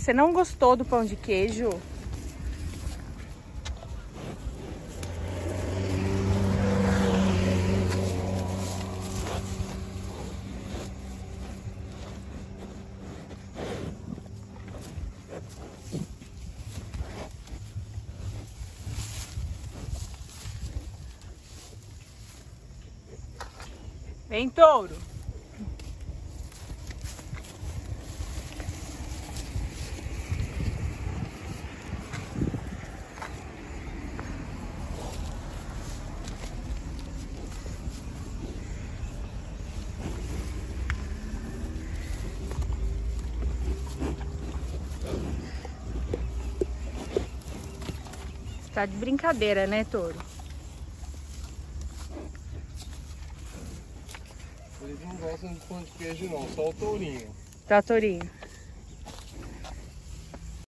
você não gostou do pão de queijo? Vem, touro. Tá de brincadeira, né, touro? Eles não gostam de pão de queijo não, só o tourinho. Tá, tourinho.